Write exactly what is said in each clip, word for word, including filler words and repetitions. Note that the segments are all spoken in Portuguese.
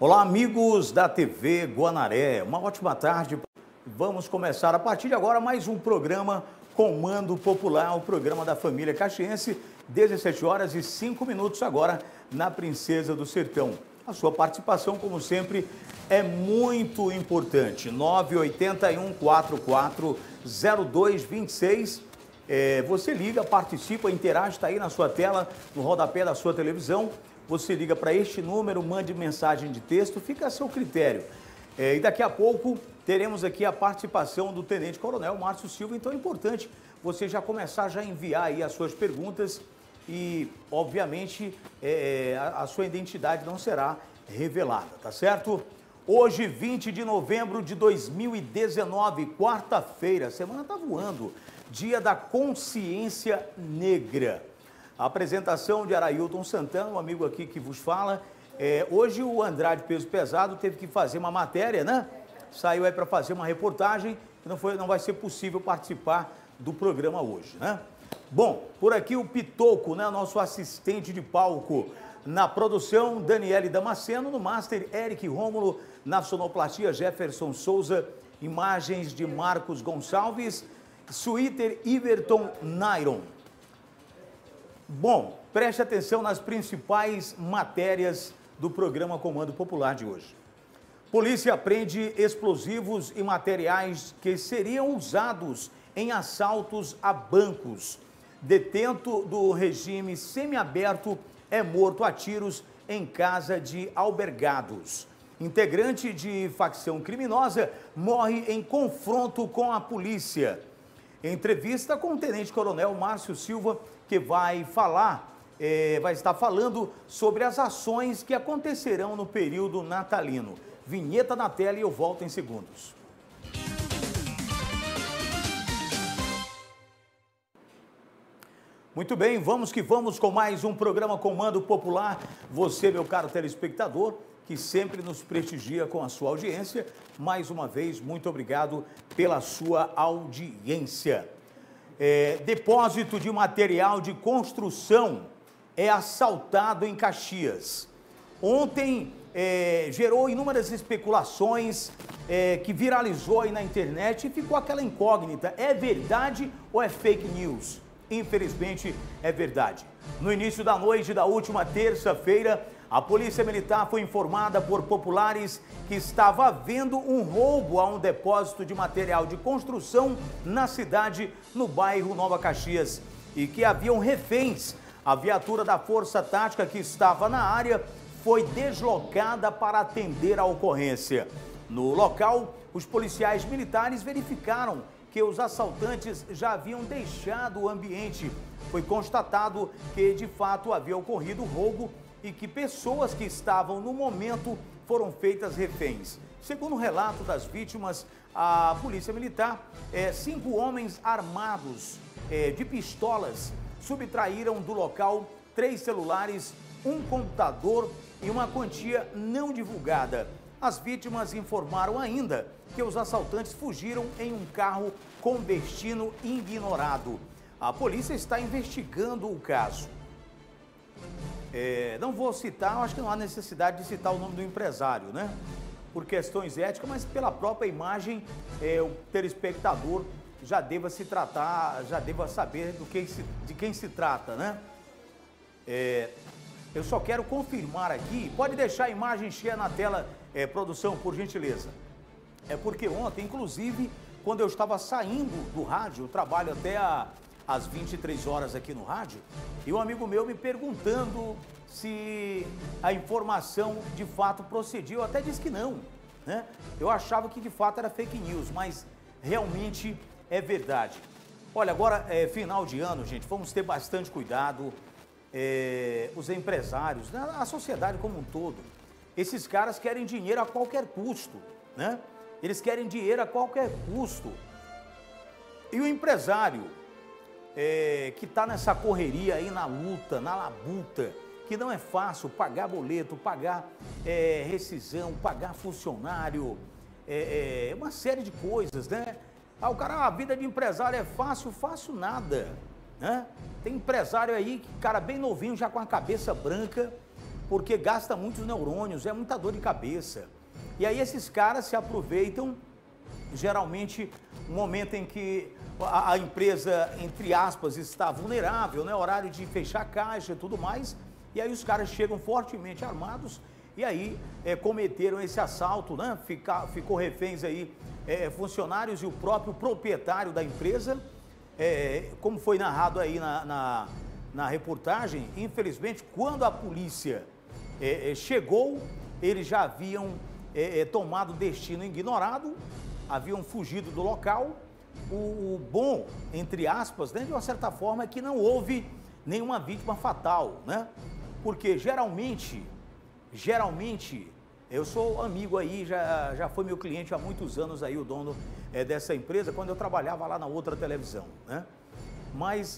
Olá, amigos da T V Guanaré, uma ótima tarde. Vamos começar a partir de agora mais um programa Comando Popular, o programa da família caxiense, dezessete horas e cinco minutos agora na Princesa do Sertão. A sua participação, como sempre, é muito importante. nove oito um, quatro quatro zero dois dois seis. É, você liga, participa, interage, está aí na sua tela, no rodapé da sua televisão. Você liga para este número, mande mensagem de texto, fica a seu critério. É, e daqui a pouco teremos aqui a participação do Tenente Coronel Márcio Silva, então é importante você já começar já a enviar aí as suas perguntas e, obviamente, é, a, a sua identidade não será revelada, tá certo? Hoje, vinte de novembro de dois mil e dezenove, quarta-feira, a semana está voando, Dia da Consciência Negra. A apresentação de Arailton Santana, um amigo aqui que vos fala. É, hoje o Andrade Peso Pesado teve que fazer uma matéria, né? Saiu aí para fazer uma reportagem, não, foi, não vai ser possível participar do programa hoje, né? Bom, por aqui o Pitoco, né? Nosso assistente de palco. Na produção, Daniele Damasceno, no Master, Eric Rômulo, na sonoplastia, Jefferson Souza, imagens de Marcos Gonçalves, Suíter Iverton Nairon. Bom, preste atenção nas principais matérias do programa Comando Popular de hoje. Polícia apreende explosivos e materiais que seriam usados em assaltos a bancos. Detento do regime semiaberto é morto a tiros em casa de albergados. Integrante de facção criminosa morre em confronto com a polícia. Entrevista com o Tenente Coronel Márcio Silva, que vai falar, é, vai estar falando sobre as ações que acontecerão no período natalino. Vinheta na tela e eu volto em segundos. Muito bem, vamos que vamos com mais um programa Comando Popular. Você, meu caro telespectador, que sempre nos prestigia com a sua audiência. Mais uma vez, muito obrigado pela sua audiência. É, depósito de material de construção é assaltado em Caxias. Ontem é, gerou inúmeras especulações é, que viralizou aí na internet e ficou aquela incógnita. É verdade ou é fake news? Infelizmente é verdade. No início da noite da última terça-feira, a Polícia Militar foi informada por populares que estava havendo um roubo a um depósito de material de construção na cidade, no bairro Nova Caxias, e que haviam reféns. A viatura da Força Tática que estava na área foi deslocada para atender a ocorrência. No local, os policiais militares verificaram que os assaltantes já haviam deixado o ambiente. Foi constatado que, de fato, havia ocorrido roubo e que pessoas que estavam no momento foram feitas reféns. Segundo o relato das vítimas, a Polícia Militar, é, cinco homens armados é, de pistolas subtraíram do local três celulares, um computador e uma quantia não divulgada. As vítimas informaram ainda que os assaltantes fugiram em um carro com destino ignorado. A polícia está investigando o caso. É, não vou citar, acho que não há necessidade de citar o nome do empresário, né? Por questões éticas, mas pela própria imagem, é, o telespectador já deva se tratar, já deva saber do que se, de quem se trata, né? É, eu só quero confirmar aqui, pode deixar a imagem cheia na tela, é, produção, por gentileza. É porque ontem, inclusive, quando eu estava saindo do rádio, eu trabalho até a... às vinte e três horas aqui no rádio, e um amigo meu me perguntando se a informação de fato procedia. Eu até disse que não, né? Eu achava que de fato era fake news, mas realmente é verdade. Olha, agora é final de ano, gente, vamos ter bastante cuidado. É, os empresários, né? A sociedade como um todo, esses caras querem dinheiro a qualquer custo, né? Eles querem dinheiro a qualquer custo. E o empresário É, que está nessa correria aí, na luta, na labuta, que não é fácil pagar boleto, pagar é, rescisão, pagar funcionário, é, é, uma série de coisas, né? Ah, o cara, a vida de empresário é fácil, fácil nada, né? Tem empresário aí, cara bem novinho, já com a cabeça branca, porque gasta muitos neurônios, é muita dor de cabeça. E aí esses caras se aproveitam, geralmente, no momento em que a, a empresa, entre aspas, está vulnerável, né? Horário de fechar a caixa e tudo mais, e aí os caras chegam fortemente armados e aí é, cometeram esse assalto, né? Fica, ficou reféns aí é, funcionários e o próprio proprietário da empresa, é, como foi narrado aí na, na, na reportagem. Infelizmente, quando a polícia é, é, chegou, eles já haviam é, é, tomado destino ignorado, haviam fugido do local. O, o bom, entre aspas, né, de uma certa forma, é que não houve nenhuma vítima fatal, né? Porque geralmente, geralmente, eu sou amigo aí, já, já foi meu cliente há muitos anos aí, o dono é, dessa empresa, quando eu trabalhava lá na outra televisão, né? Mas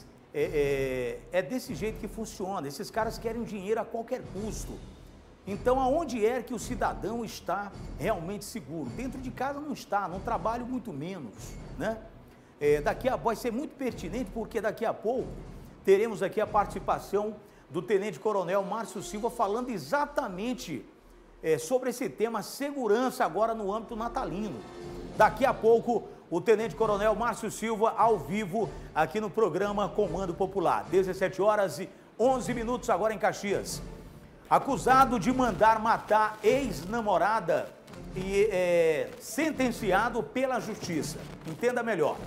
é, é, é desse jeito que funciona, esses caras querem dinheiro a qualquer custo. Então, aonde é que o cidadão está realmente seguro? Dentro de casa não está, no trabalho muito menos, né? É, daqui a, vai ser muito pertinente, porque daqui a pouco teremos aqui a participação do Tenente Coronel Márcio Silva falando exatamente é, sobre esse tema segurança agora no âmbito natalino. Daqui a pouco o Tenente Coronel Márcio Silva ao vivo aqui no programa Comando Popular. dezessete horas e onze minutos agora em Caxias. Acusado de mandar matar ex-namorada e é, sentenciado pela justiça. Entenda melhor.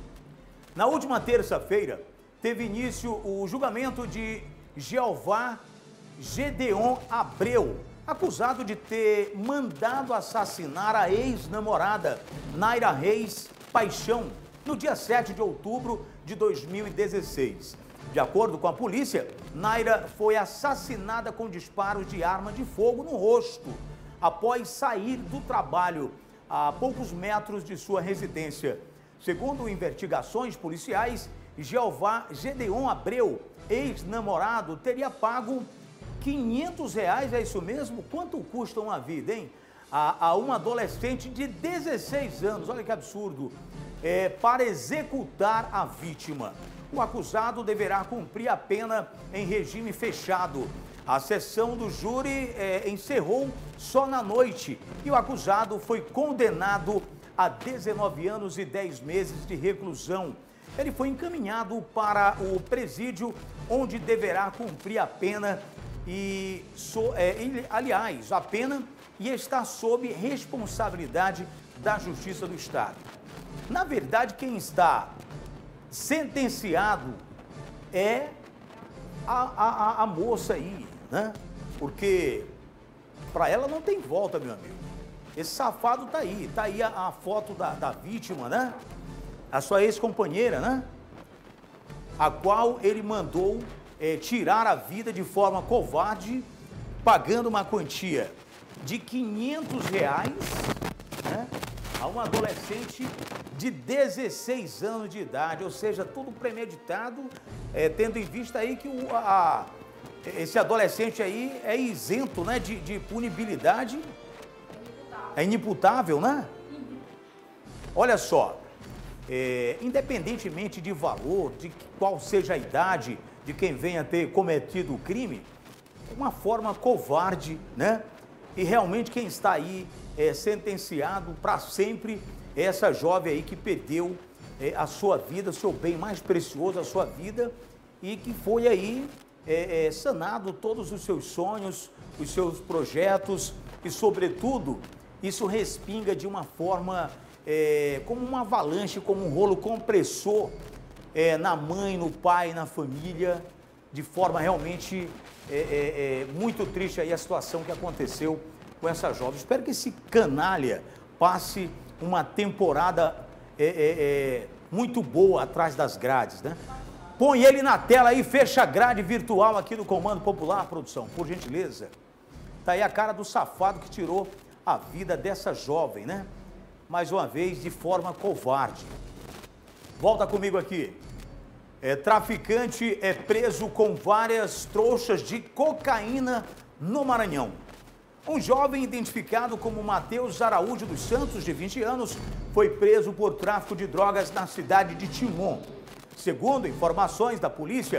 Na última terça-feira, teve início o julgamento de Jeová Gedeon Abreu, acusado de ter mandado assassinar a ex-namorada Naira Reis Paixão, no dia sete de outubro de dois mil e dezesseis. De acordo com a polícia, Naira foi assassinada com disparos de arma de fogo no rosto, após sair do trabalho a poucos metros de sua residência. Segundo investigações policiais, Jeová Gedeon Abreu, ex-namorado, teria pago quinhentos reais, é isso mesmo? Quanto custa uma vida, hein? A, a uma adolescente de dezesseis anos, olha que absurdo, é, para executar a vítima. O acusado deverá cumprir a pena em regime fechado. A sessão do júri é, encerrou só na noite e o acusado foi condenado a dezenove anos e dez meses de reclusão. Ele foi encaminhado para o presídio, onde deverá cumprir a pena e, so, é, ele, aliás, a pena e está sob responsabilidade da Justiça do Estado. Na verdade, quem está sentenciado é a, a, a moça aí, né? Porque para ela não tem volta, meu amigo. Esse safado tá aí, tá aí a, a foto da, da vítima, né? A sua ex-companheira, né? A qual ele mandou é, tirar a vida de forma covarde, pagando uma quantia de quinhentos reais, né? A uma adolescente de dezesseis anos de idade, ou seja, tudo premeditado, é, tendo em vista aí que o, a, esse adolescente aí é isento, né, de, de punibilidade, é inimputável, né? Olha só, é, independentemente de valor, de qual seja a idade de quem venha ter cometido o crime, é uma forma covarde, né? E realmente quem está aí é sentenciado para sempre é essa jovem aí que perdeu é, a sua vida, seu bem mais precioso, a sua vida, e que foi aí é, é, sanado todos os seus sonhos, os seus projetos e, sobretudo, isso respinga de uma forma é, como uma avalanche, como um rolo compressor é, na mãe, no pai, na família, de forma realmente é, é, é, muito triste aí a situação que aconteceu com essa jovem. Espero que esse canalha passe uma temporada é, é, é, muito boa atrás das grades, né? Põe ele na tela aí, fecha a grade virtual aqui do Comando Popular, produção, por gentileza. Tá aí a cara do safado que tirou a vida dessa jovem, né? Mais uma vez, de forma covarde. Volta comigo aqui. É, traficante é preso com várias trouxas de cocaína no Maranhão. Um jovem identificado como Matheus Araújo dos Santos, de vinte anos, foi preso por tráfico de drogas na cidade de Timon. Segundo informações da polícia,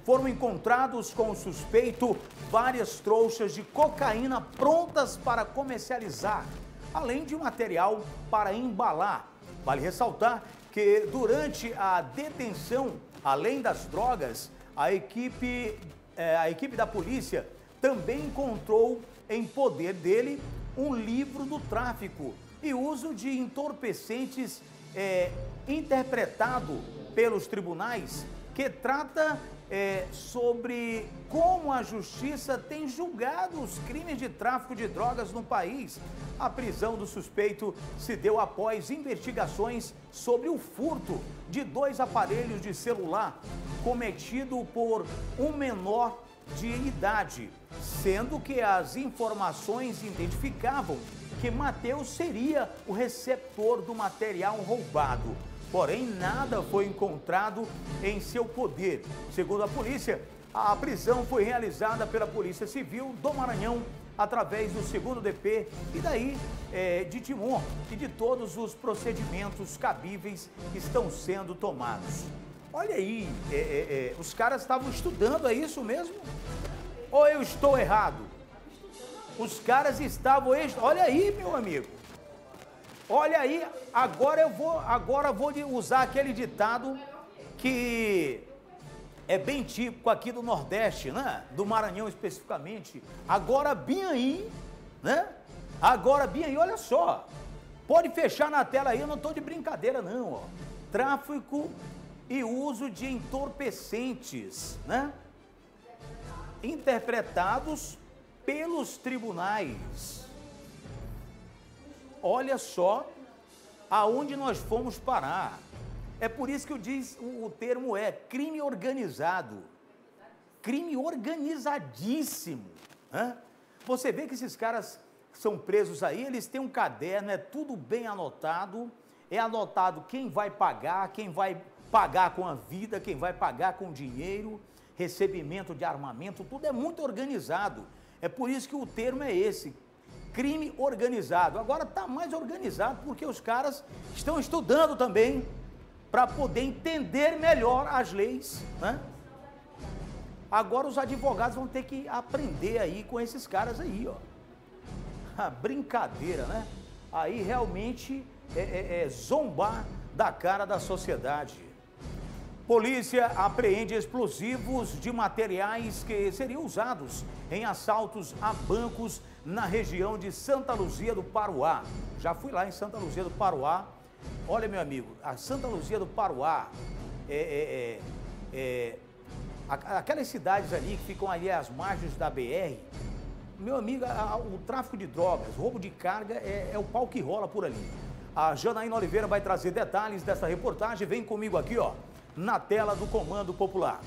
foram encontrados com o suspeito várias trouxas de cocaína prontas para comercializar, além de material para embalar. Vale ressaltar que durante a detenção, além das drogas, a equipe, é, a equipe da polícia também encontrou em poder dele um livro do tráfico e uso de entorpecentes é, interpretado pelos tribunais, que trata é, sobre como a justiça tem julgado os crimes de tráfico de drogas no país. A prisão do suspeito se deu após investigações sobre o furto de dois aparelhos de celular cometido por um menor de idade, sendo que as informações identificavam que Mateus seria o receptor do material roubado. Porém, nada foi encontrado em seu poder. Segundo a polícia, a prisão foi realizada pela Polícia Civil do Maranhão através do segundo D P e daí é, de Timon e de todos os procedimentos cabíveis estão sendo tomados. Olha aí, é, é, é, os caras estavam estudando, é isso mesmo? Ou eu estou errado? Os caras estavam... Olha aí, meu amigo. Olha aí, agora eu vou, agora vou usar aquele ditado que é bem típico aqui do Nordeste, né? Do Maranhão especificamente. Agora bem aí, né? Agora bem aí, olha só. Pode fechar na tela aí, eu não estou de brincadeira não, ó. Tráfico e uso de entorpecentes, né? Interpretados pelos tribunais. Olha só aonde nós fomos parar. É por isso que eu diz, o, o termo é crime organizado. Crime organizadíssimo. Né? Você vê que esses caras são presos aí, eles têm um caderno, é tudo bem anotado. É anotado quem vai pagar, quem vai pagar com a vida, quem vai pagar com dinheiro, recebimento de armamento, tudo é muito organizado. É por isso que o termo é esse. Crime organizado. Agora está mais organizado porque os caras estão estudando também para poder entender melhor as leis, né? Agora os advogados vão ter que aprender aí com esses caras aí, ó. A brincadeira, né? Aí realmente é, é, é zombar da cara da sociedade. Polícia apreende explosivos de materiais que seriam usados em assaltos a bancos na região de Santa Luzia do Paruá. Já fui lá em Santa Luzia do Paruá. Olha, meu amigo, a Santa Luzia do Paruá, é, é, é, é, aquelas cidades ali que ficam ali às margens da B R, meu amigo, a, a, o tráfico de drogas, roubo de carga é, é o pau que rola por ali. A Janaína Oliveira vai trazer detalhes dessa reportagem. Vem comigo aqui, ó, na tela do Comando Popular.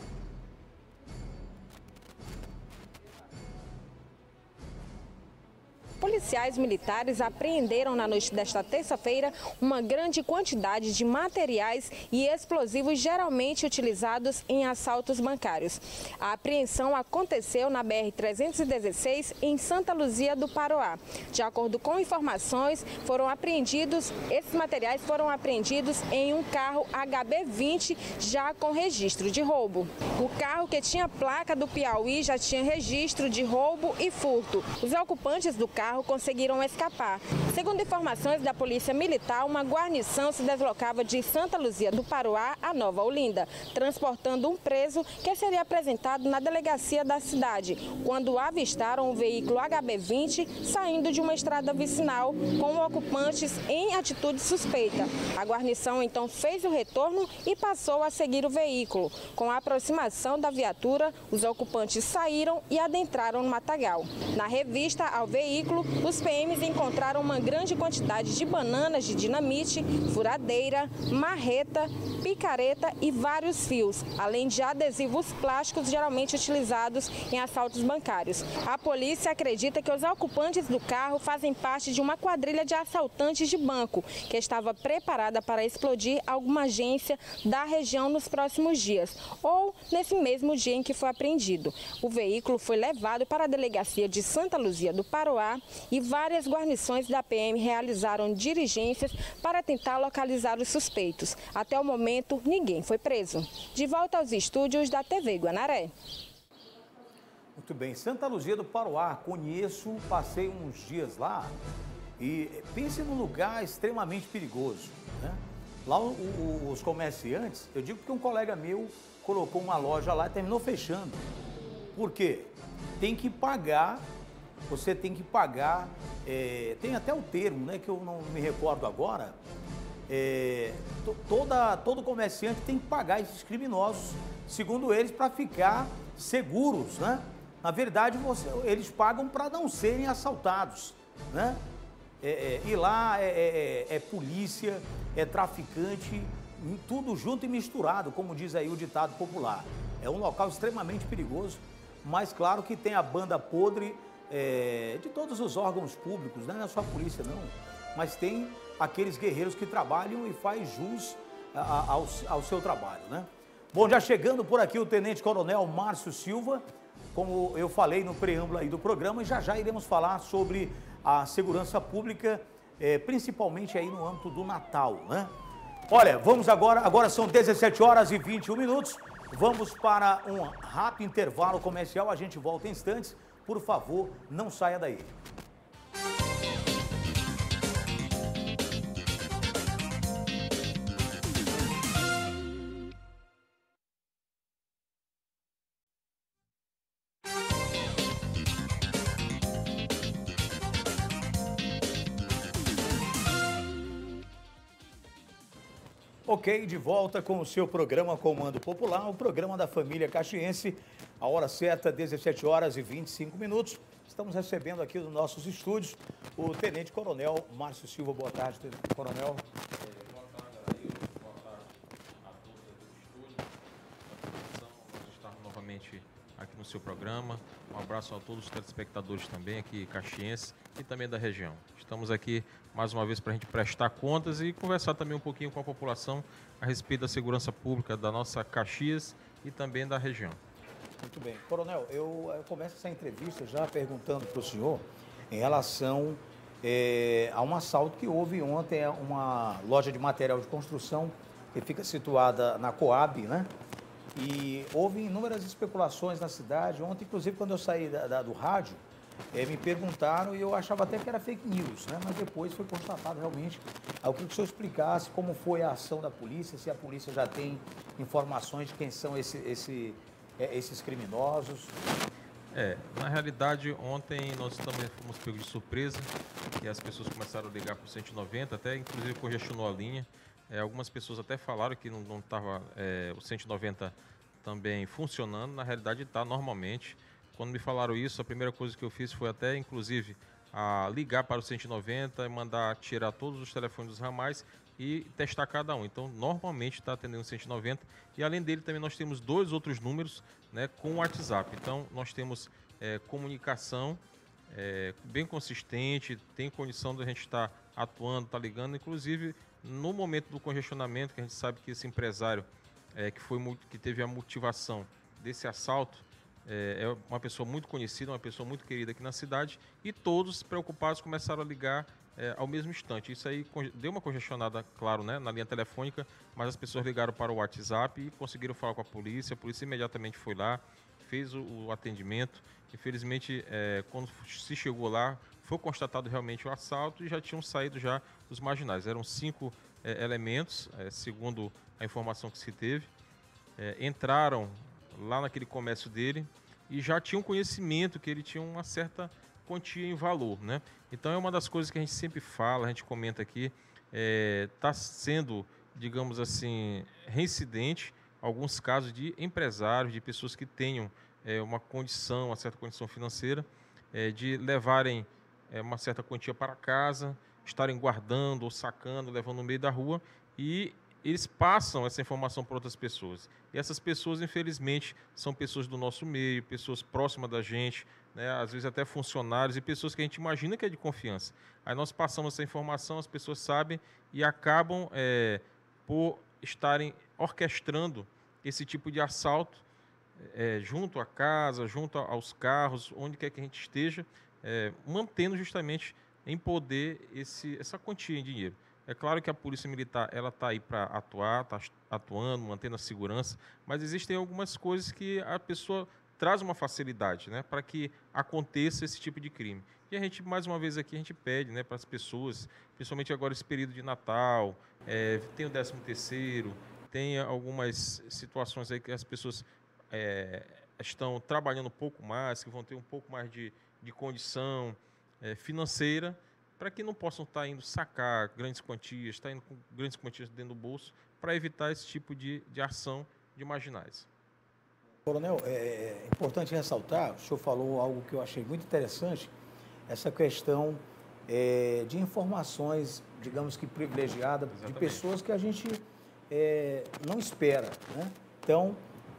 Policiais militares apreenderam na noite desta terça-feira uma grande quantidade de materiais e explosivos geralmente utilizados em assaltos bancários. A apreensão aconteceu na B R trezentos e dezesseis, em Santa Luzia do Paruá. De acordo com informações, foram apreendidos, esses materiais foram apreendidos em um carro H B vinte, já com registro de roubo. O carro, que tinha placa do Piauí, já tinha registro de roubo e furto. Os ocupantes do carro conseguiram escapar. Segundo informações da Polícia Militar, uma guarnição se deslocava de Santa Luzia do Paruá a Nova Olinda, transportando um preso que seria apresentado na delegacia da cidade, quando avistaram um veículo H B vinte saindo de uma estrada vicinal com ocupantes em atitude suspeita. A guarnição então fez o retorno e passou a seguir o veículo. Com a aproximação da viatura, os ocupantes saíram e adentraram no matagal. Na revista ao veículo, os P Ms encontraram uma grande quantidade de bananas de dinamite, furadeira, marreta, picareta e vários fios, além de adesivos plásticos geralmente utilizados em assaltos bancários. A polícia acredita que os ocupantes do carro fazem parte de uma quadrilha de assaltantes de banco, que estava preparada para explodir alguma agência da região nos próximos dias, ou nesse mesmo dia em que foi apreendido. O veículo foi levado para a delegacia de Santa Luzia do Paruá e várias guarnições da P M realizaram diligências para tentar localizar os suspeitos. Até o momento, ninguém foi preso. De volta aos estúdios da T V Guanaré. Muito bem, Santa Luzia do Paroá, conheço, passei uns dias lá e pense num lugar extremamente perigoso, né? Lá o, o, os comerciantes, eu digo que um colega meu colocou uma loja lá e terminou fechando. Por quê? Tem que pagar, você tem que pagar, é, tem até o termo, né, que eu não me recordo agora, é, to, toda, todo comerciante tem que pagar esses criminosos, segundo eles, para ficar seguros, né? Na verdade, você, eles pagam para não serem assaltados, né? É, é, e lá é, é, é polícia, é traficante, tudo junto e misturado, como diz aí o ditado popular. É um local extremamente perigoso, mas claro que tem a banda podre é, de todos os órgãos públicos, né? Não é só a polícia não, mas tem aqueles guerreiros que trabalham e faz jus a, a, ao, ao seu trabalho, né? Bom, já chegando por aqui o Tenente Coronel Márcio Silva, como eu falei no preâmbulo aí do programa, e já já iremos falar sobre a segurança pública, é, principalmente aí no âmbito do Natal, né? Olha, vamos agora, agora são dezessete horas e vinte e um minutos, vamos para um rápido intervalo comercial, a gente volta em instantes, por favor, não saia daí. Ok, de volta com o seu programa Comando Popular, o programa da família caxiense, a hora certa, dezessete horas e vinte e cinco minutos. Estamos recebendo aqui nos nossos estúdios o Tenente Coronel Márcio Silva. Boa tarde, Tenente Coronel. É, boa tarde, Arailton. Boa tarde a todos do estúdio. Nós estamos novamente aqui no seu programa. Um abraço a todos os telespectadores também aqui caxienses e também da região. Estamos aqui mais uma vez para a gente prestar contas e conversar também um pouquinho com a população a respeito da segurança pública da nossa Caxias e também da região. Muito bem. Coronel, eu, eu começo essa entrevista já perguntando para o senhor em relação é, a um assalto que houve ontem, uma loja de material de construção que fica situada na Coab, né? E houve inúmeras especulações na cidade. Ontem, inclusive, quando eu saí da, da, do rádio, é, me perguntaram e eu achava até que era fake news, né? Mas depois foi constatado realmente. Eu queria que o senhor explicasse como foi a ação da polícia, se a polícia já tem informações de quem são esse, esse, é, esses criminosos. É, na realidade, ontem nós também fomos pegos de surpresa e as pessoas começaram a ligar para o cento e noventa, até inclusive congestionou a linha. É, algumas pessoas até falaram que não estava é, o cento e noventa também funcionando, na realidade está normalmente. Quando me falaram isso, a primeira coisa que eu fiz foi até, inclusive, a ligar para o cento e noventa e mandar tirar todos os telefones dos ramais e testar cada um. Então, normalmente está atendendo o cento e noventa e, além dele, também nós temos dois outros números, né, com o WhatsApp. Então, nós temos é, comunicação é, bem consistente, tem condição de a gente estar tá atuando, estar tá ligando, inclusive no momento do congestionamento, que a gente sabe que esse empresário é, que, foi, que teve a motivação desse assalto, É, é uma pessoa muito conhecida, uma pessoa muito querida aqui na cidade, e todos preocupados começaram a ligar é, ao mesmo instante. Isso aí deu uma congestionada, claro, né, na linha telefônica, mas as pessoas ligaram para o WhatsApp e conseguiram falar com a polícia. A polícia imediatamente foi lá, fez o, o atendimento. Infelizmente, é, quando se chegou lá, foi constatado realmente o assalto e já tinham saído já os marginais. Eram cinco é, elementos, é, segundo a informação que se teve. É, entraram lá naquele comércio dele e já tinha um conhecimento que ele tinha uma certa quantia em valor, né? Então é uma das coisas que a gente sempre fala, a gente comenta aqui, está é, sendo, digamos assim, reincidente alguns casos de empresários, de pessoas que tenham é, uma condição, uma certa condição financeira, é, de levarem é, uma certa quantia para casa, estarem guardando ou sacando, levando no meio da rua, e eles passam essa informação para outras pessoas. E essas pessoas, infelizmente, são pessoas do nosso meio, pessoas próximas da gente, né? Às vezes até funcionários e pessoas que a gente imagina que é de confiança. Aí nós passamos essa informação, as pessoas sabem e acabam é, por estarem orquestrando esse tipo de assalto é, junto à casa, junto aos carros, onde quer que a gente esteja, é, mantendo justamente em poder esse, essa quantia em dinheiro. É claro que a Polícia Militar ela está aí para atuar, está atuando, mantendo a segurança, mas existem algumas coisas que a pessoa traz uma facilidade, né, para que aconteça esse tipo de crime. E a gente, mais uma vez aqui, a gente pede, né, para as pessoas, principalmente agora esse período de Natal, é, tem o décimo terceiro, tem algumas situações aí que as pessoas é, estão trabalhando um pouco mais, que vão ter um pouco mais de, de condição é, financeira, para que não possam estar indo sacar grandes quantias, estar indo com grandes quantias dentro do bolso, para evitar esse tipo de, de ação de marginais. Coronel, é importante ressaltar, o senhor falou algo que eu achei muito interessante, essa questão é, de informações, digamos que privilegiada, de pessoas que a gente é, não espera, né? Então,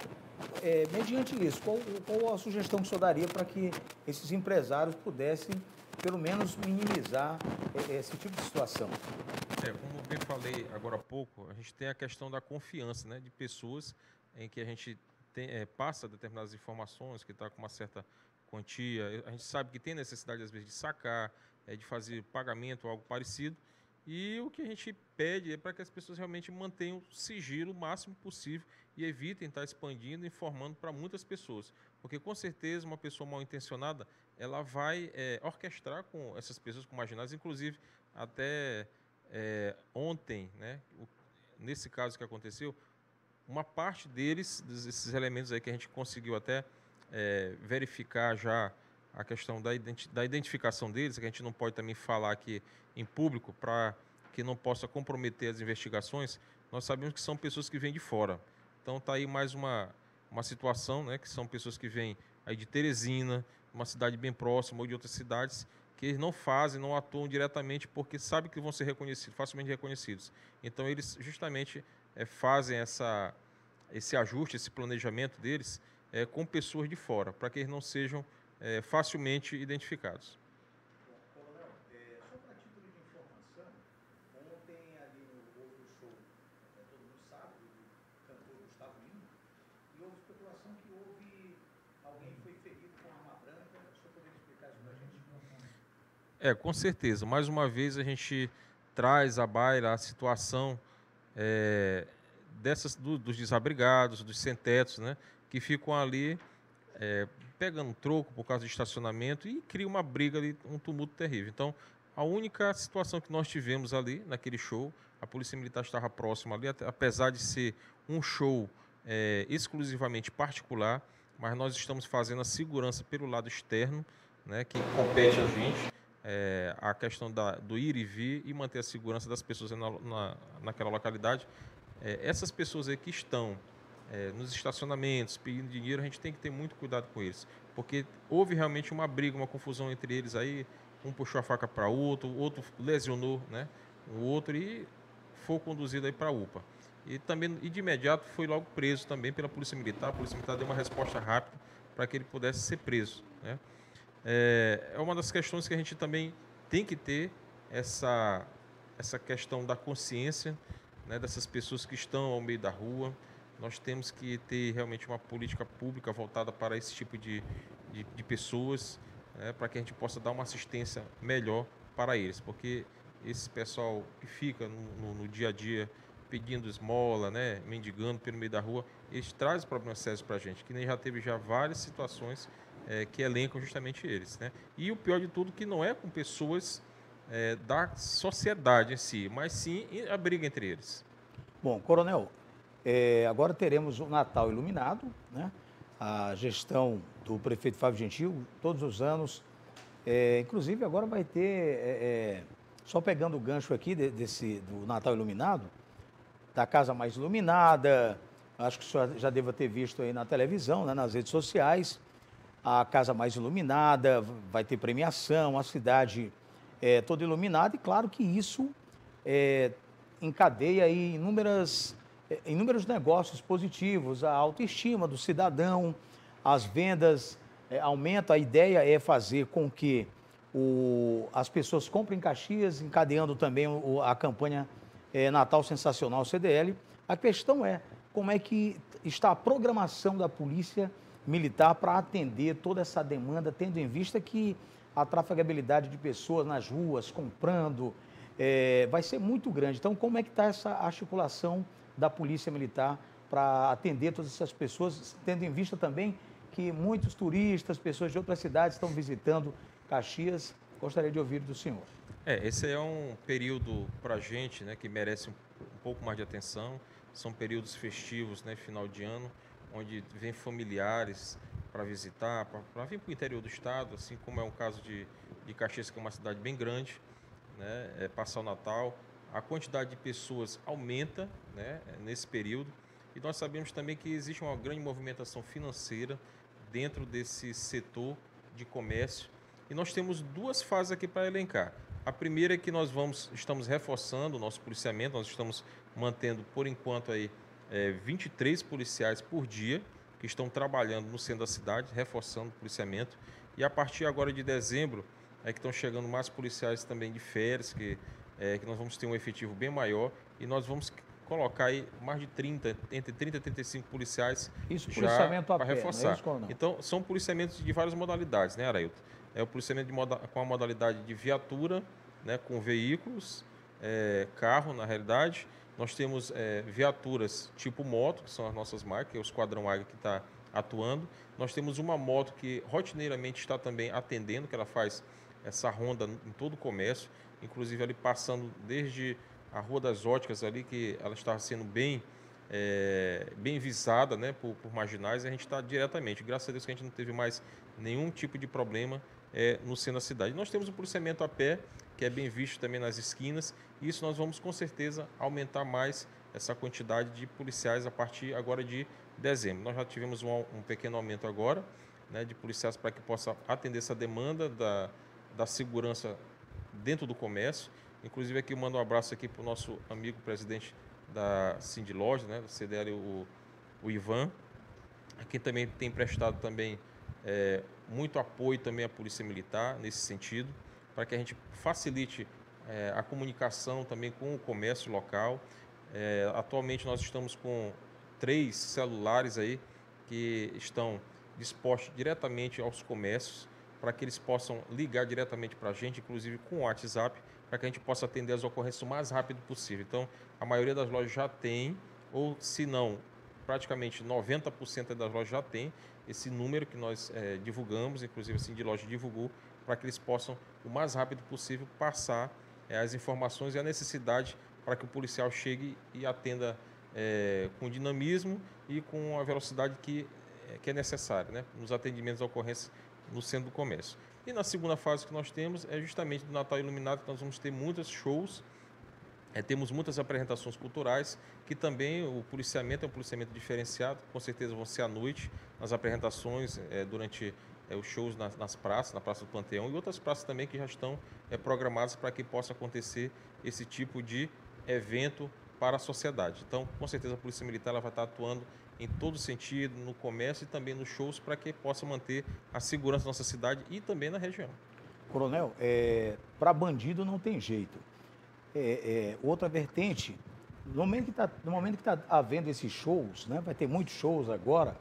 é, mediante isso, qual, qual a sugestão que o senhor daria para que esses empresários pudessem, pelo menos, minimizar esse tipo de situação? É, como eu bem falei agora há pouco, a gente tem a questão da confiança, né, de pessoas em que a gente tem, é, passa determinadas informações, que está com uma certa quantia, a gente sabe que tem necessidade, às vezes, de sacar, é, de fazer pagamento ou algo parecido, e o que a gente pede é para que as pessoas realmente mantenham o sigilo o máximo possível e evitem estar expandindo e informando para muitas pessoas. Porque, com certeza, uma pessoa mal intencionada, ela vai é, orquestrar com essas pessoas, com marginais, inclusive, até é, ontem, né, o, nesse caso que aconteceu, uma parte deles, desses elementos aí que a gente conseguiu até é, verificar já a questão da, identi da identificação deles, que a gente não pode também falar aqui em público para que não possa comprometer as investigações, nós sabemos que são pessoas que vêm de fora. Então está aí mais uma, uma situação, né, que são pessoas que vêm aí de Teresina, uma cidade bem próxima, ou de outras cidades, que eles não fazem, não atuam diretamente porque sabem que vão ser reconhecidos, facilmente reconhecidos. Então eles justamente é, fazem essa, esse ajuste, esse planejamento deles é, com pessoas de fora, para que eles não sejam é, facilmente identificados. Coronel, é, só para título de informação, ontem ali no outro show, é, todo mundo sabe, do cantor Gustavo Lima, e houve especulação que houve alguém que foi ferido com arma branca. O senhor poderia explicar isso para a gente? É, com certeza. Mais uma vez a gente traz à baila a situação é, dessas, do, dos desabrigados, dos sem-tetos, né, que ficam ali é, pegando troco por causa de estacionamento e cria uma briga ali, um tumulto terrível. Então, a única situação que nós tivemos ali naquele show, a Polícia Militar estava próxima ali, apesar de ser um show é, exclusivamente particular, mas nós estamos fazendo a segurança pelo lado externo, né, que compete a gente, é, a questão da, do ir e vir e manter a segurança das pessoas na, na, naquela localidade. É, essas pessoas aí que estão é, nos estacionamentos pedindo dinheiro, a gente tem que ter muito cuidado com eles, porque houve realmente uma briga, uma confusão entre eles aí, um puxou a faca para o outro, o outro lesionou, né, o outro e foi conduzido aí para a U P A. E também, e de imediato, foi logo preso também pela Polícia Militar. A Polícia Militar deu uma resposta rápida para que ele pudesse ser preso, né? É, é uma das questões que a gente também tem que ter, essa, essa questão da consciência, né, dessas pessoas que estão ao meio da rua. Nós temos que ter realmente uma política pública voltada para esse tipo de, de, de pessoas, né, para que a gente possa dar uma assistência melhor para eles, porque esse pessoal que fica no, no, no dia a dia pedindo esmola, né, mendigando pelo meio da rua, eles trazem problemas sérios para a gente, que nem já teve já várias situações é, que elencam justamente eles, né? E o pior de tudo que não é com pessoas é, da sociedade em si, mas sim a briga entre eles. Bom, Coronel, é, agora teremos o Natal iluminado, né? A gestão do prefeito Fábio Gentil, todos os anos, é, inclusive agora vai ter, é, é, só pegando o gancho aqui de, desse, do Natal iluminado, da casa mais iluminada, acho que o senhor já deva ter visto aí na televisão, né, nas redes sociais, a casa mais iluminada, vai ter premiação, a cidade é, toda iluminada, e claro que isso é, encadeia aí inúmeras, é, inúmeros negócios positivos, a autoestima do cidadão, as vendas é, aumentam, a ideia é fazer com que o, as pessoas comprem Caxias, encadeando também o, a campanha é, Natal Sensacional C D L. A questão é como é que está a programação da Polícia Militar para atender toda essa demanda, tendo em vista que a trafegabilidade de pessoas nas ruas, comprando, é, vai ser muito grande. Então, como é que está essa articulação da Polícia Militar para atender todas essas pessoas, tendo em vista também que muitos turistas, pessoas de outras cidades estão visitando Caxias? Gostaria de ouvir do senhor. É, esse é um período para a gente, né, que merece um, um pouco mais de atenção. São períodos festivos, né, final de ano, onde vem familiares para visitar, para vir para o interior do estado, assim como é um caso de, de Caxias, que é uma cidade bem grande, né, é, passar o Natal. A quantidade de pessoas aumenta, né, nesse período, e nós sabemos também que existe uma grande movimentação financeira dentro desse setor de comércio, e nós temos duas fases aqui para elencar. A primeira é que nós vamos, estamos reforçando o nosso policiamento, nós estamos mantendo, por enquanto, aí, é, vinte e três policiais por dia, que estão trabalhando no centro da cidade, reforçando o policiamento. E a partir agora de dezembro, é que estão chegando mais policiais também de férias, que, é, que nós vamos ter um efetivo bem maior, e nós vamos colocar aí mais de trinta, entre trinta e trinta e cinco policiais isso, já para não reforçar. é isso, coronel? Então, são policiamentos de várias modalidades, né, Arailton? É o policiamento de moda, com a modalidade de viatura, né, com veículos, é, carro, na realidade. Nós temos é, viaturas tipo moto, que são as nossas marcas, é o Esquadrão Águia que está atuando. Nós temos uma moto que rotineiramente está também atendendo, que ela faz essa ronda em todo o comércio, inclusive ali passando desde a Rua das Óticas ali, que ela está sendo bem, é, bem visada, né, por, por marginais, e a gente está diretamente. Graças a Deus que a gente não teve mais nenhum tipo de problema é, no centro da cidade. Nós temos o policiamento a pé, que é bem visto também nas esquinas, e isso nós vamos com certeza aumentar mais essa quantidade de policiais a partir agora de dezembro. Nós já tivemos um, um pequeno aumento agora, né, de policiais para que possa atender essa demanda da, da segurança dentro do comércio. Inclusive aqui eu mando um abraço aqui para o nosso amigo presidente da Cindy Loja, né, da C D L, o, o Ivan, aqui também tem prestado também é, muito apoio também à Polícia Militar nesse sentido, para que a gente facilite é, a comunicação também com o comércio local. É, atualmente nós estamos com três celulares aí que estão dispostos diretamente aos comércios, para que eles possam ligar diretamente para a gente, inclusive com o WhatsApp, para que a gente possa atender as ocorrências o mais rápido possível. Então, a maioria das lojas já tem, ou se não, praticamente noventa por cento das lojas já tem esse número que nós é, divulgamos, inclusive assim, de loja divulgou, para que eles possam, o mais rápido possível, passar é, as informações e a necessidade para que o policial chegue e atenda é, com dinamismo e com a velocidade que, é, que é necessária, né, nos atendimentos à ocorrência no centro do comércio. E na segunda fase que nós temos é justamente do Natal Iluminado, que nós vamos ter muitos shows, é, temos muitas apresentações culturais, que também o policiamento é um policiamento diferenciado, com certeza vão ser à noite, nas apresentações, é, durante é, os shows nas, nas praças, na Praça do Panteão e outras praças também que já estão é, programadas para que possa acontecer esse tipo de evento para a sociedade. Então, com certeza a Polícia Militar ela vai estar atuando em todo sentido, no comércio e também nos shows, para que possa manter a segurança da nossa cidade e também na região. Coronel, é, para bandido não tem jeito. É, é, outra vertente, no momento que está no momento que está havendo esses shows, né, vai ter muitos shows agora,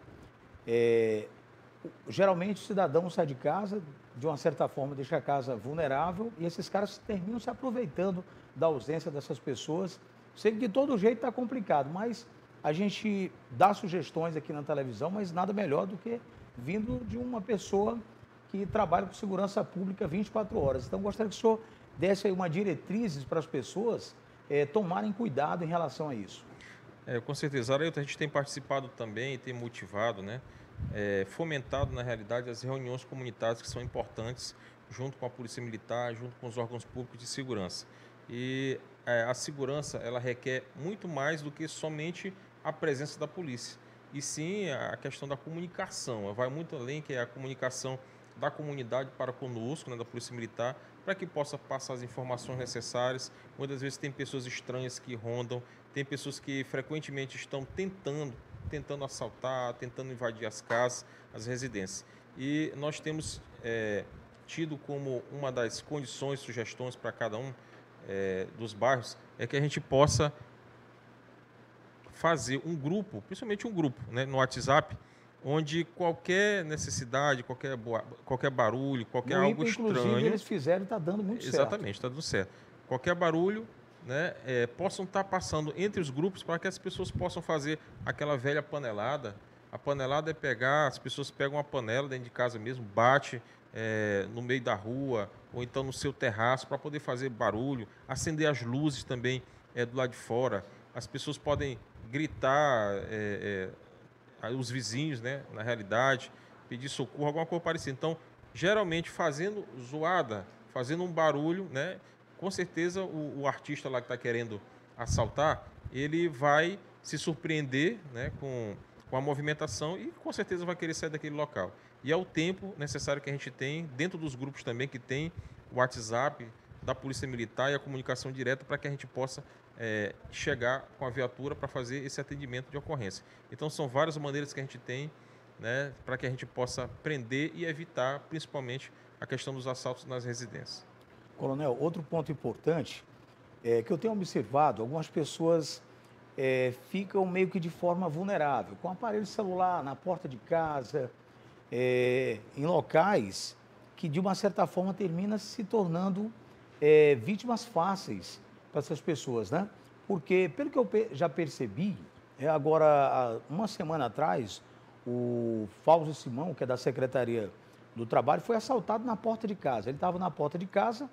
é, geralmente o cidadão sai de casa, de uma certa forma deixa a casa vulnerável, e esses caras terminam se aproveitando da ausência dessas pessoas. Sei que de todo jeito está complicado, mas a gente dá sugestões aqui na televisão, mas nada melhor do que vindo de uma pessoa que trabalha com segurança pública vinte e quatro horas. Então, gostaria que o senhor desse aí uma diretrizes para as pessoas é, tomarem cuidado em relação a isso. É, com certeza, Arailton, a gente tem participado também e tem motivado, né, é, fomentado, na realidade, as reuniões comunitárias que são importantes, junto com a Polícia Militar, junto com os órgãos públicos de segurança. E é, a segurança, ela requer muito mais do que somente a presença da polícia, e sim a questão da comunicação. Vai muito além, que é a comunicação da comunidade para conosco, né, da Polícia Militar, para que possa passar as informações necessárias. Muitas vezes tem pessoas estranhas que rondam, tem pessoas que frequentemente estão tentando, tentando assaltar, tentando invadir as casas, as residências. E nós temos é, tido como uma das condições, sugestões para cada um é, dos bairros, é que a gente possa fazer um grupo, principalmente um grupo, né, no WhatsApp, onde qualquer necessidade, qualquer, qualquer barulho, qualquer no algo I N P E, estranho... Inclusive, eles fizeram e está dando muito certo. Exatamente, está dando certo. Qualquer barulho, né, é, possam estar passando entre os grupos para que as pessoas possam fazer aquela velha panelada. A panelada é pegar, as pessoas pegam uma panela dentro de casa mesmo, bate é, no meio da rua ou então no seu terraço para poder fazer barulho, acender as luzes também é, do lado de fora. As pessoas podem gritar, é, é, os vizinhos, né, na realidade, pedir socorro, alguma coisa parecida. Então, geralmente fazendo zoada, fazendo um barulho, né, com certeza o, o artista lá que está querendo assaltar, ele vai se surpreender, né, com, com a movimentação e com certeza vai querer sair daquele local. E é o tempo necessário que a gente tem, dentro dos grupos também, que tem o WhatsApp da Polícia Militar e a comunicação direta para que a gente possa é, chegar com a viatura para fazer esse atendimento de ocorrência. Então são várias maneiras que a gente tem, né, para que a gente possa prender e evitar, principalmente, a questão dos assaltos nas residências. Coronel, outro ponto importante é que eu tenho observado, algumas pessoas é, ficam meio que de forma vulnerável, com aparelho celular na porta de casa, é, em locais que de uma certa forma termina se tornando é, vítimas fáceis para essas pessoas, né? Porque, pelo que eu já percebi, é, agora, há uma semana atrás, o Fausto Simão, que é da Secretaria do Trabalho, foi assaltado na porta de casa. Ele estava na porta de casa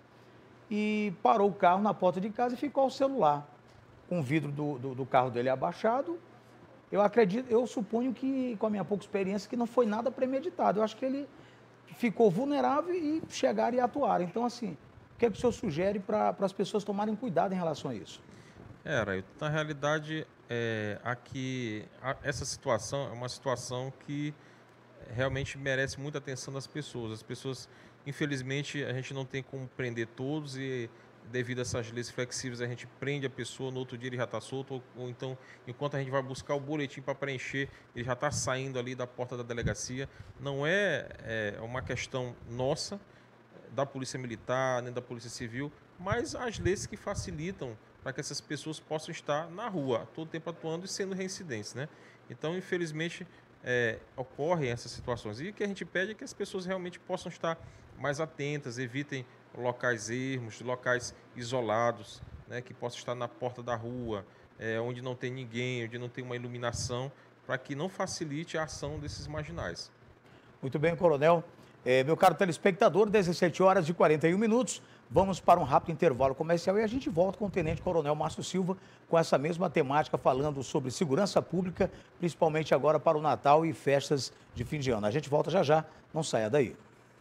e parou o carro na porta de casa e ficou o celular com o vidro do, do, do carro dele abaixado. Eu acredito, eu suponho que, com a minha pouca experiência, que não foi nada premeditado. Eu acho que ele ficou vulnerável e chegaram e atuaram. Então, assim, o que é que o senhor sugere para as pessoas tomarem cuidado em relação a isso? É, Arailton, na realidade, é, aqui, a, essa situação é uma situação que realmente merece muita atenção das pessoas. As pessoas, infelizmente, a gente não tem como prender todos e, devido a essas leis flexíveis, a gente prende a pessoa, no outro dia ele já está solto, ou, ou então, enquanto a gente vai buscar o boletim para preencher, ele já está saindo ali da porta da delegacia. Não é, é uma questão nossa, da Polícia Militar, nem da Polícia Civil, mas as leis que facilitam para que essas pessoas possam estar na rua, todo tempo atuando e sendo reincidentes, né? Então, infelizmente, é, ocorrem essas situações. E o que a gente pede é que as pessoas realmente possam estar mais atentas, evitem locais ermos, locais isolados, né, que possam estar na porta da rua, é, onde não tem ninguém, onde não tem uma iluminação, para que não facilite a ação desses marginais. Muito bem, Coronel. É, meu caro telespectador, dezessete horas e quarenta e um minutos, vamos para um rápido intervalo comercial e a gente volta com o Tenente Coronel Márcio Silva com essa mesma temática, falando sobre segurança pública, principalmente agora para o Natal e festas de fim de ano. A gente volta já já, não saia daí.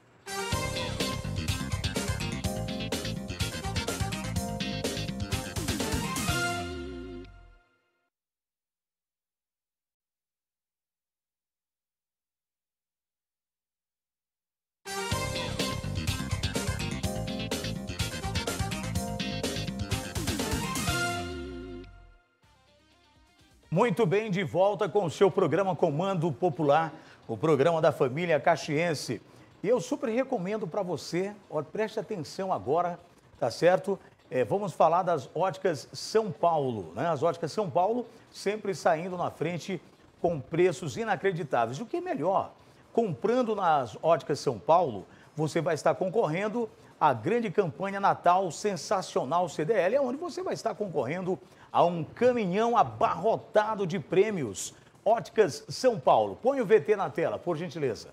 Muito bem, de volta com o seu programa Comando Popular, o programa da família caxiense. E eu super recomendo para você, ó, preste atenção agora, tá certo? É, vamos falar das Óticas São Paulo, né? As Óticas São Paulo sempre saindo na frente com preços inacreditáveis. E o que é melhor, comprando nas Óticas São Paulo, você vai estar concorrendo à grande campanha Natal Sensacional C D L, onde você vai estar concorrendo a um caminhão abarrotado de prêmios. Óticas São Paulo. Põe o V T na tela, por gentileza.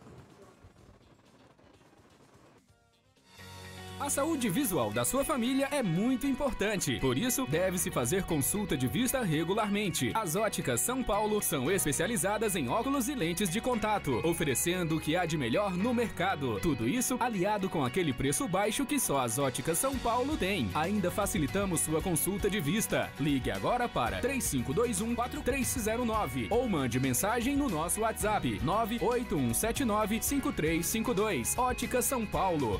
A saúde visual da sua família é muito importante, por isso deve-se fazer consulta de vista regularmente. As Óticas São Paulo são especializadas em óculos e lentes de contato, oferecendo o que há de melhor no mercado. Tudo isso aliado com aquele preço baixo que só as Óticas São Paulo tem. Ainda facilitamos sua consulta de vista. Ligue agora para três cinco dois um, quatro três zero nove ou mande mensagem no nosso WhatsApp nove oito um sete nove cinco três cinco dois. Óticas São Paulo.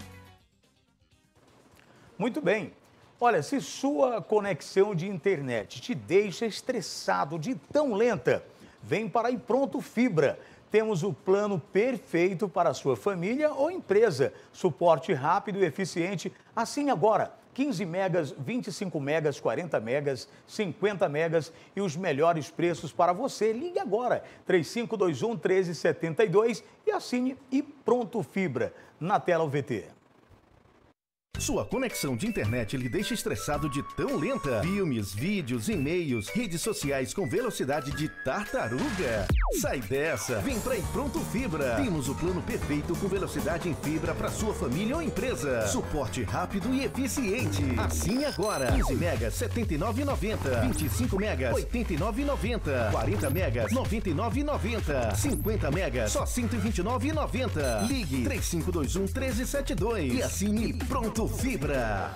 Muito bem. Olha, se sua conexão de internet te deixa estressado de tão lenta, vem para a Pronto Fibra. Temos o plano perfeito para a sua família ou empresa. Suporte rápido e eficiente. Assine agora. quinze megas, vinte e cinco megas, quarenta megas, cinquenta megas e os melhores preços para você. Ligue agora, três cinco dois um, um três sete dois e assine e pronto fibra. Na tela o V T. Sua conexão de internet lhe deixa estressado de tão lenta? Filmes, vídeos, e-mails, redes sociais com velocidade de tartaruga? Sai dessa! Vem pra Pronto Fibra. Temos o plano perfeito com velocidade em fibra para sua família ou empresa. Suporte rápido e eficiente. Assine agora. quinze megas, setenta e nove reais e noventa centavos. vinte e cinco megas, oitenta e nove reais e noventa centavos. quarenta megas, noventa e nove reais e noventa centavos. cinquenta megas, só cento e vinte e nove reais e noventa centavos. Ligue três cinco dois um, um três sete dois e assine Pronto Fibra.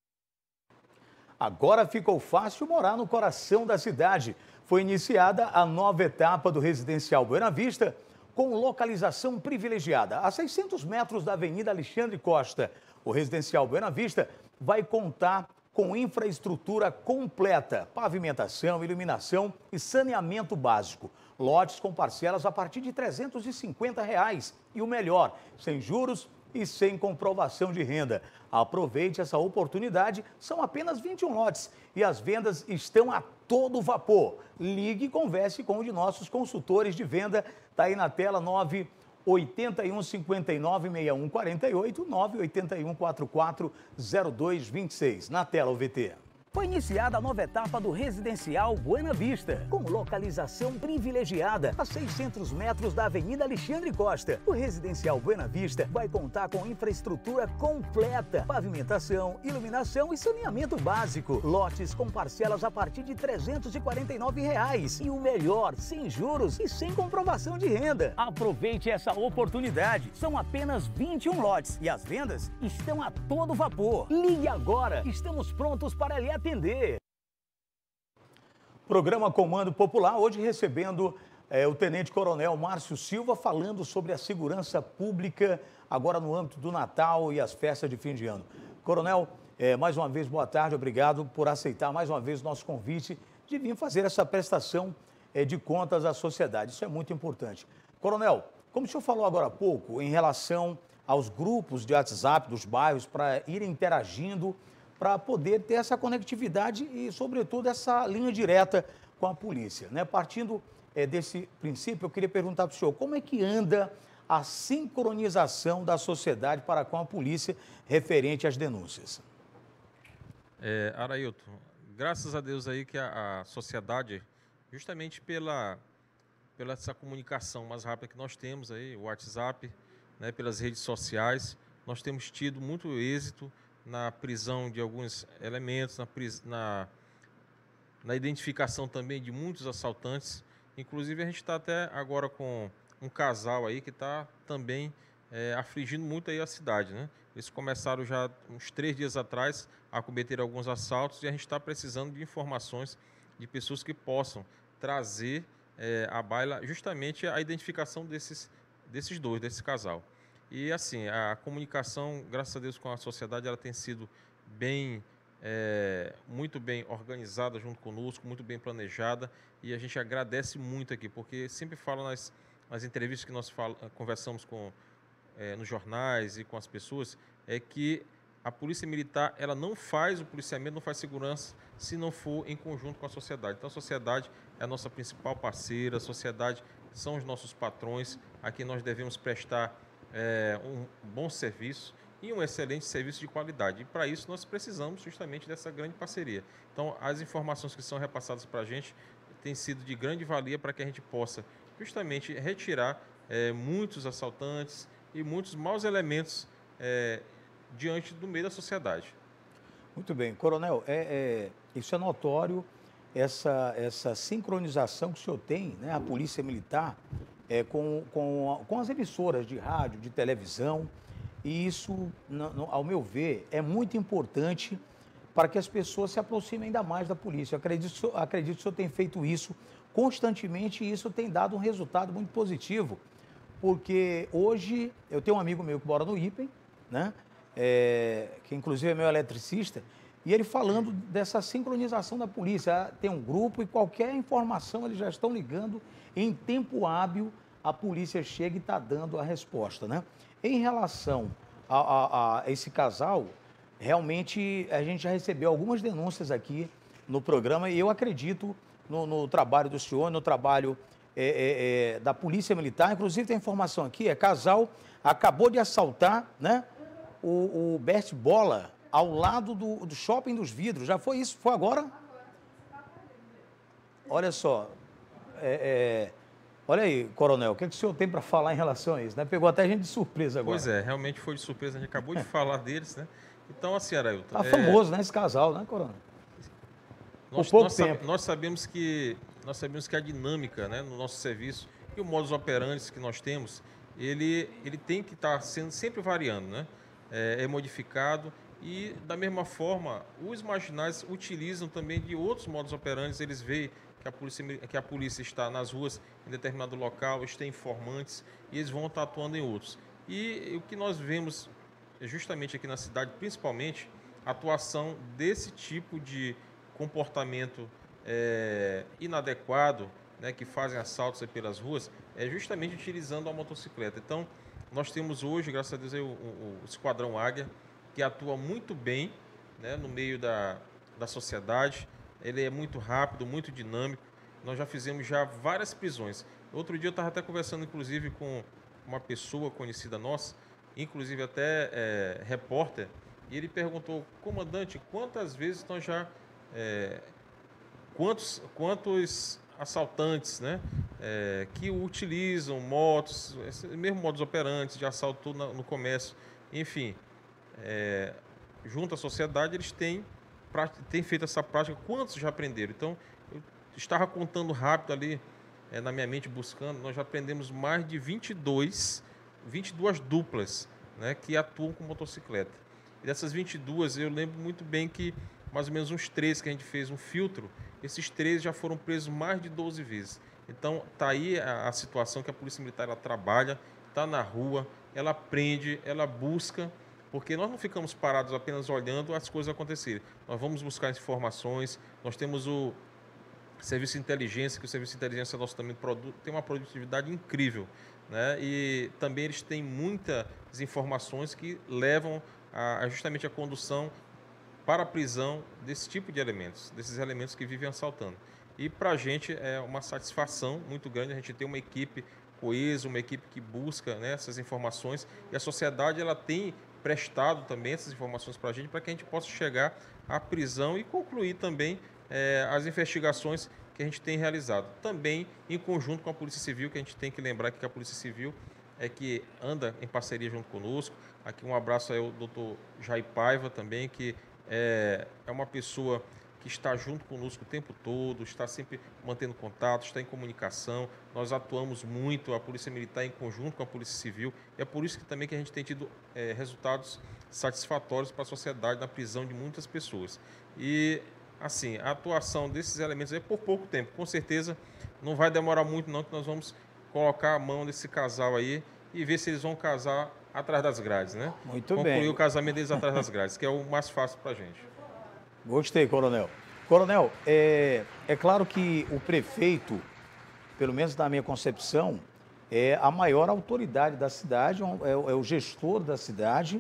Agora ficou fácil morar no coração da cidade. Foi iniciada a nova etapa do Residencial Buena Vista, com localização privilegiada. A seiscentos metros da Avenida Alexandre Costa, o Residencial Buena Vista vai contar com infraestrutura completa, pavimentação, iluminação e saneamento básico. Lotes com parcelas a partir de trezentos e cinquenta reais. E o melhor, sem juros e sem comprovação de renda. Aproveite essa oportunidade, são apenas vinte e um lotes e as vendas estão a todo vapor. Ligue e converse com um de nossos consultores de venda, está aí na tela, nove oito um, cinco nove, seis um quatro oito, nove oito um, quatro quatro zero dois dois seis. Na tela o V T. Foi iniciada a nova etapa do Residencial Buena Vista, com localização privilegiada a seiscentos metros da Avenida Alexandre Costa. O Residencial Buena Vista vai contar com infraestrutura completa, pavimentação, iluminação e saneamento básico. Lotes com parcelas a partir de trezentos e quarenta e nove reais. E o melhor, sem juros e sem comprovação de renda. Aproveite essa oportunidade. São apenas vinte e um lotes e as vendas estão a todo vapor. Ligue agora, estamos prontos para lhe atender. Programa Comando Popular, hoje recebendo é, o Tenente Coronel Márcio Silva, falando sobre a segurança pública, agora no âmbito do Natal e as festas de fim de ano. Coronel, é, mais uma vez, boa tarde, obrigado por aceitar mais uma vez o nosso convite de vir fazer essa prestação é, de contas à sociedade. Isso é muito importante. Coronel, como o senhor falou agora há pouco, em relação aos grupos de WhatsApp dos bairros para irem interagindo, para poder ter essa conectividade e, sobretudo, essa linha direta com a polícia, né? Partindo é, desse princípio, eu queria perguntar para o senhor, como é que anda a sincronização da sociedade para com a polícia referente às denúncias? É, Arailton, graças a Deus aí que a, a sociedade, justamente pela, pela essa comunicação mais rápida que nós temos aí, o WhatsApp, né, pelas redes sociais, nós temos tido muito êxito na prisão de alguns elementos, na, pris, na, na identificação também de muitos assaltantes. Inclusive, a gente está até agora com um casal aí que está também é, afligindo muito aí a cidade, né? Eles começaram já uns três dias atrás a cometer alguns assaltos e a gente está precisando de informações de pessoas que possam trazer é, à baila justamente a identificação desses, desses dois, desse casal. E assim, a comunicação, graças a Deus, com a sociedade, ela tem sido bem, é, muito bem organizada junto conosco, muito bem planejada, e a gente agradece muito aqui, porque sempre falo nas, nas entrevistas que nós fala, conversamos com, é, nos jornais e com as pessoas, é que a Polícia Militar, ela não faz o policiamento, não faz segurança, se não for em conjunto com a sociedade. Então a sociedade é a nossa principal parceira, a sociedade são os nossos patrões, a quem nós devemos prestar É, um bom serviço e um excelente serviço de qualidade. E para isso nós precisamos justamente dessa grande parceria. Então as informações que são repassadas para a gente têm sido de grande valia para que a gente possa justamente retirar é, muitos assaltantes e muitos maus elementos é, diante do meio da sociedade. Muito bem. Coronel, é, é, isso é notório, essa, essa sincronização que o senhor tem, né, a Polícia Militar, É, com, com, com as emissoras de rádio, de televisão, e isso, no, no, ao meu ver, é muito importante para que as pessoas se aproximem ainda mais da polícia. Eu acredito, acredito que o senhor tem feito isso constantemente e isso tem dado um resultado muito positivo, porque hoje eu tenho um amigo meu que mora no Ipen, né, é, que inclusive é meu eletricista, e ele falando dessa sincronização da polícia. Tem um grupo e qualquer informação eles já estão ligando, em tempo hábil a polícia chega e está dando a resposta, né? Em relação a, a, a esse casal, realmente a gente já recebeu algumas denúncias aqui no programa e eu acredito no, no trabalho do senhor, no trabalho é, é, é, da Polícia Militar. Inclusive tem informação aqui, é casal acabou de assaltar, né, o, o Best Bola ao lado do, do Shopping dos Vidros. Já foi isso? Foi agora? Olha só, é, é, olha aí, Coronel, o que, é que o senhor tem para falar em relação a isso? Né? Pegou até a gente de surpresa agora. Pois é, realmente foi de surpresa, a gente acabou de falar deles, né? Então, assim, Arailton... Tá é... famoso, né, esse casal, né, Coronel? Nós, Por pouco nós, tempo. nós, sabemos que, nós sabemos que a dinâmica, né, no nosso serviço e o modus operandi que nós temos, ele, ele tem que estar sendo sempre variando, né? É, é modificado e, da mesma forma, os marginais utilizam também de outros modus operandi, eles veem que a polícia, que a polícia está nas ruas em determinado local, eles têm informantes e eles vão estar atuando em outros. E o que nós vemos justamente aqui na cidade, principalmente, a atuação desse tipo de comportamento é, inadequado, né, que fazem assaltos aí pelas ruas, é justamente utilizando a motocicleta. Então, nós temos hoje, graças a Deus, aí, o, o, o Esquadrão Águia, que atua muito bem, né, no meio da, da sociedade. Ele é muito rápido, muito dinâmico. Nós já fizemos já várias prisões. Outro dia eu estava até conversando, inclusive, com uma pessoa conhecida nossa, inclusive até é, repórter, e ele perguntou, comandante, quantas vezes nós já... É, quantos, quantos assaltantes, né, é, que utilizam motos, mesmo modus operandi de assalto no, no comércio, enfim, é, junto à sociedade, eles têm, têm feito essa prática, quantos já aprenderam? Então, eu estava contando rápido ali, é, na minha mente, buscando, nós já aprendemos mais de vinte e dois, vinte e duas duplas, né, que atuam com motocicleta. E dessas vinte e duas, eu lembro muito bem que mais ou menos uns três que a gente fez um filtro, esses três já foram presos mais de doze vezes. Então, está aí a, a situação que a Polícia Militar ela trabalha, está na rua, ela prende, ela busca, porque nós não ficamos parados apenas olhando as coisas acontecerem. Nós vamos buscar informações, nós temos o Serviço de Inteligência, que o Serviço de Inteligência nosso também produ- tem uma produtividade incrível, né? E também eles têm muitas informações que levam a, a justamente a condução para a prisão desse tipo de elementos, desses elementos que vivem assaltando. E para a gente é uma satisfação muito grande a gente ter uma equipe coesa, uma equipe que busca, né, essas informações, e a sociedade ela tem prestado também essas informações para a gente, para que a gente possa chegar à prisão e concluir também é, as investigações que a gente tem realizado. Também em conjunto com a Polícia Civil, que a gente tem que lembrar que a Polícia Civil é que anda em parceria junto conosco. Aqui um abraço ao doutor Jair Paiva também, que É, é uma pessoa que está junto conosco o tempo todo, está sempre mantendo contato, está em comunicação. Nós atuamos muito, a Polícia Militar em conjunto com a Polícia Civil. E é por isso que também que a gente tem tido é, resultados satisfatórios para a sociedade na prisão de muitas pessoas. E, assim, a atuação desses elementos é por pouco tempo. Com certeza não vai demorar muito não, que nós vamos colocar a mão nesse casal aí e ver se eles vão casar atrás das grades, né? Muito Concluir bem. o casamento deles atrás das grades, que é o mais fácil para a gente. Gostei, Coronel. Coronel, é, é claro que o prefeito, pelo menos na minha concepção, é a maior autoridade da cidade, é, é o gestor da cidade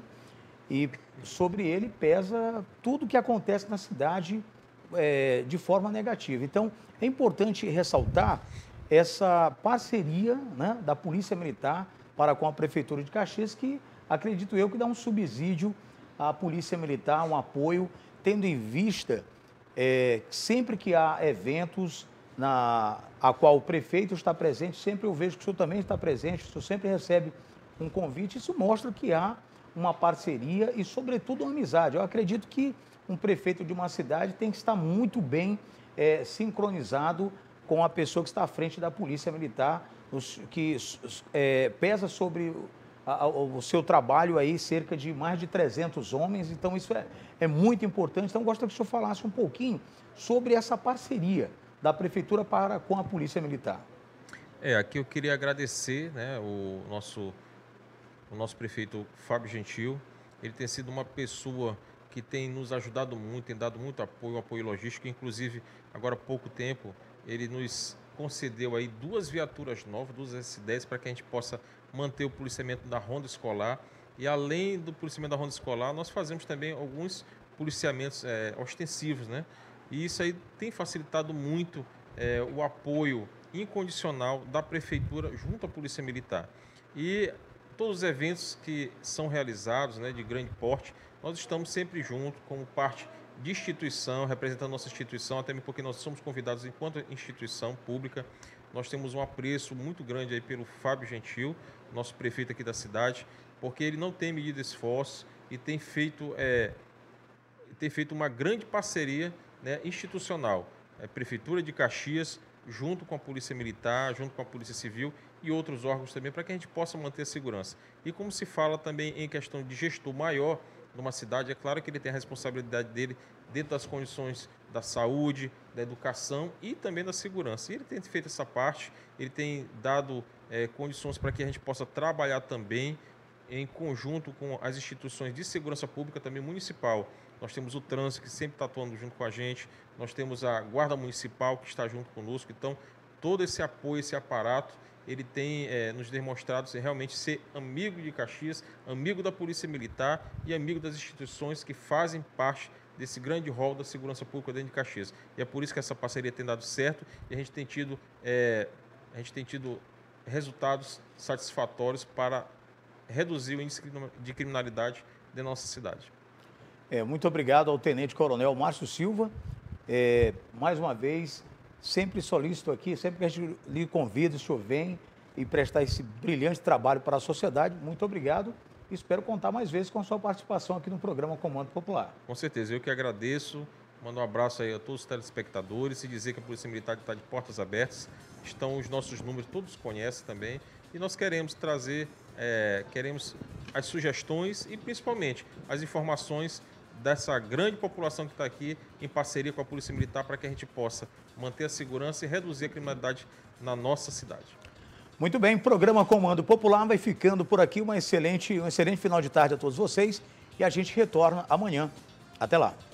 e sobre ele pesa tudo que acontece na cidade é, de forma negativa. Então, é importante ressaltar essa parceria, né, da Polícia Militar para com a Prefeitura de Caxias, que acredito eu que dá um subsídio à Polícia Militar, um apoio, tendo em vista é, sempre que há eventos na a qual o prefeito está presente, sempre eu vejo que o senhor também está presente, o senhor sempre recebe um convite, isso mostra que há uma parceria e, sobretudo, uma amizade. Eu acredito que um prefeito de uma cidade tem que estar muito bem é, sincronizado com a pessoa que está à frente da Polícia Militar, os, que é, pesa sobre a, a, o seu trabalho aí cerca de mais de trezentos homens, então isso é, é muito importante. Então, gostaria que o senhor falasse um pouquinho sobre essa parceria da Prefeitura para com a Polícia Militar. É, aqui eu queria agradecer, né, o nosso, o nosso prefeito Fábio Gentil. Ele tem sido uma pessoa que tem nos ajudado muito, tem dado muito apoio, apoio logístico, inclusive agora há pouco tempo ele nos concedeu aí duas viaturas novas, duas S dez, para que a gente possa manter o policiamento da ronda escolar E além do policiamento da ronda escolar, nós fazemos também alguns policiamentos é, ostensivos, né? E isso aí tem facilitado muito é, o apoio incondicional da Prefeitura junto à Polícia Militar. E todos os eventos que são realizados, né, de grande porte, nós estamos sempre juntos como parte de instituição, representando nossa instituição, até mesmo porque nós somos convidados enquanto instituição pública. Nós temos um apreço muito grande aí pelo Fábio Gentil, nosso prefeito aqui da cidade, porque ele não tem medido esforços e tem feito, é, tem feito uma grande parceria, né, institucional. É, Prefeitura de Caxias, junto com a Polícia Militar, junto com a Polícia Civil e outros órgãos também, para que a gente possa manter a segurança. E como se fala também em questão de gestor maior numa cidade, é claro que ele tem a responsabilidade dele dentro das condições da saúde, da educação e também da segurança. E ele tem feito essa parte, ele tem dado é, condições para que a gente possa trabalhar também em conjunto com as instituições de segurança pública, também municipal. Nós temos o trânsito, que sempre está atuando junto com a gente, nós temos a Guarda Municipal, que está junto conosco. Então, todo esse apoio, esse aparato, ele tem é, nos demonstrado ser, realmente ser amigo de Caxias, amigo da Polícia Militar e amigo das instituições que fazem parte desse grande rol da segurança pública dentro de Caxias. E é por isso que essa parceria tem dado certo e a gente tem tido, é, a gente tem tido resultados satisfatórios para reduzir o índice de criminalidade da nossa cidade. É, muito obrigado ao Tenente Coronel Márcio Silva. É, mais uma vez, sempre solícito aqui, sempre que a gente lhe convida, o senhor vem e prestar esse brilhante trabalho para a sociedade. Muito obrigado. Espero contar mais vezes com a sua participação aqui no programa Comando Popular. Com certeza, eu que agradeço. Mando um abraço aí a todos os telespectadores e dizer que a Polícia Militar está de portas abertas. Estão os nossos números, todos conhecem também. E nós queremos trazer, é, queremos as sugestões e principalmente as informações dessa grande população que está aqui em parceria com a Polícia Militar para que a gente possa manter a segurança e reduzir a criminalidade na nossa cidade. Muito bem, programa Comando Popular vai ficando por aqui. Uma excelente, um excelente final de tarde a todos vocês e a gente retorna amanhã. Até lá.